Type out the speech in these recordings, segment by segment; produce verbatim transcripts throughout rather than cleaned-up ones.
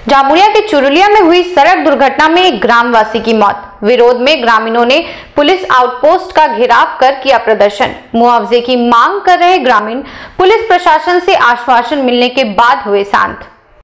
जामुरिया के चुरुलिया में हुई सड़क दुर्घटना में एक ग्रामवासी की मौत। विरोध में ग्रामीणों ने पुलिस आउटपोस्ट का घेराव कर किया प्रदर्शन। मुआवजे की मांग कर रहे ग्रामीण पुलिस प्रशासन से आश्वासन मिलने के बाद हुए शांत।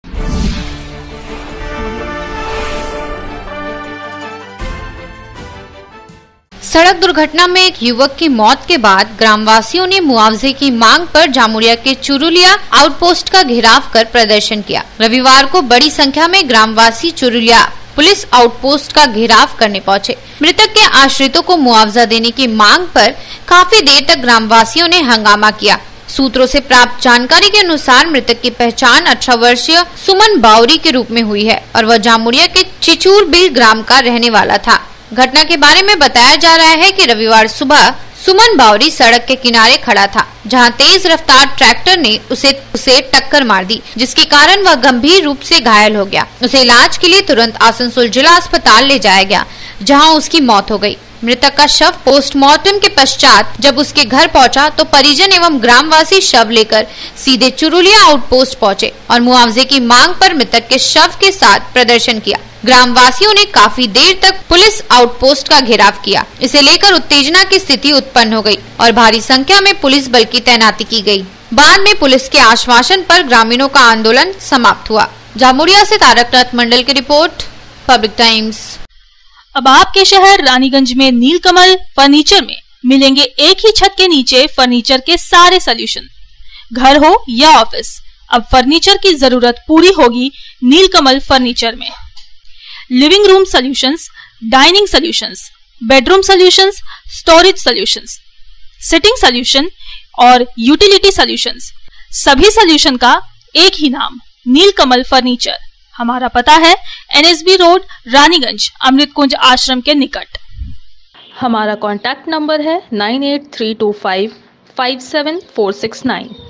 सड़क दुर्घटना में एक युवक की मौत के बाद ग्रामवासियों ने मुआवजे की मांग पर जामुरिया के चुरुलिया आउटपोस्ट का घेराव कर प्रदर्शन किया। रविवार को बड़ी संख्या में ग्रामवासी चुरुलिया पुलिस आउटपोस्ट का घेराव करने पहुंचे। मृतक के आश्रितों को मुआवजा देने की मांग पर काफी देर तक ग्रामवासियों ने हंगामा किया। सूत्रों से प्राप्त जानकारी के अनुसार मृतक की पहचान अठारह वर्षीय सुमन बावरी के रूप में हुई है और वह जामुरिया के चिचूर बिल ग्राम का रहने वाला था। घटना के बारे में बताया जा रहा है कि रविवार सुबह सुमन बावरी सड़क के किनारे खड़ा था, जहां तेज रफ्तार ट्रैक्टर ने उसे उसे टक्कर मार दी, जिसके कारण वह गंभीर रूप से घायल हो गया। उसे इलाज के लिए तुरंत आसनसोल जिला अस्पताल ले जाया गया, जहां उसकी मौत हो गई। मृतक का शव पोस्टमार्टम के पश्चात जब उसके घर पहुंचा तो परिजन एवं ग्रामवासी शव लेकर सीधे चुरुलिया आउटपोस्ट पहुंचे और मुआवजे की मांग पर मृतक के शव के साथ प्रदर्शन किया। ग्रामवासियों ने काफी देर तक पुलिस आउटपोस्ट का घेराव किया। इसे लेकर उत्तेजना की स्थिति उत्पन्न हो गई और भारी संख्या में पुलिस बल की तैनाती की गई। बाद में पुलिस के आश्वासन पर ग्रामीणों का आंदोलन समाप्त हुआ। जामुरिया से तारकनाथ मंडल की रिपोर्ट, पब्लिक टाइम्स। अब आपके शहर रानीगंज में नीलकमल फर्नीचर में मिलेंगे एक ही छत के नीचे फर्नीचर के सारे सॉल्यूशन। घर हो या ऑफिस, अब फर्नीचर की जरूरत पूरी होगी नीलकमल फर्नीचर में। Living room solutions, dining solutions, bedroom solutions, storage solutions, sitting solution और यूटिलिटी सॉल्यूशंस, सभी सॉल्यूशन का एक ही नाम, नीलकमल फर्नीचर। हमारा पता है एनएसबी रोड, रानीगंज, अमृत कुंज आश्रम के निकट। हमारा कॉन्टैक्ट नंबर है nine eight three two five five seven four six nine.